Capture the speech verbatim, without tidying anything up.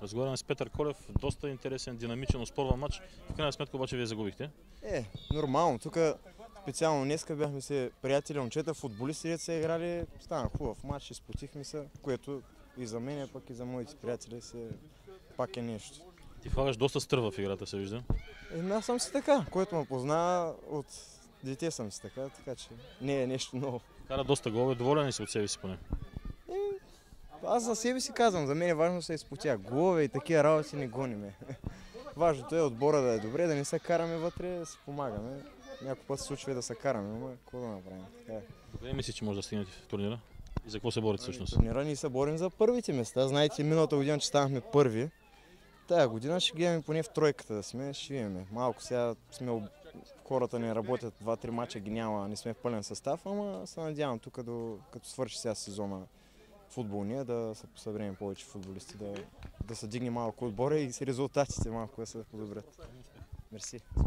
Разговаряме с Петър Колев. Доста интересен, динамичен, оспорван матч. В крайна сметка обаче вие загубихте. Е, нормално. Тук специално днеска бяхме се приятели, момчета, футболисти, дето са играли. Стана хубав матч, изпотихме се, което и за мен, пък и за моите приятели се пак е нещо. Ти влагаш доста стърва в играта, се вижда. Еми аз съм си така, който ме познава от дете съм си така, така че не е нещо ново. Кара доста голове, доволен ли си от себе си поне? Е, аз за себе си казвам, за мен е важно да се изпотя. Голове и такива работи не гониме. Важното е отбора да е добре, да не се караме вътре, да си помагаме. Някой път се случва и да се караме, но какво да направим? Така е. Добре, мислиш, че може да стигнете в турнира? И за какво се борите всъщност? Турнира ние се борим за първите места. Знаете, миналата година, че станахме първи. Тая година ще гледаме поне в тройката да сме, ще видим. Малко сега сме, хората не работят, два-три мача ги няма, не сме в пълен състав, ама се надявам тук, до, като свърши сега сезона футболния, да се посъберем повече футболисти, да, да се дигне малко отбора и с резултатите малко да се подобрят. Мерси.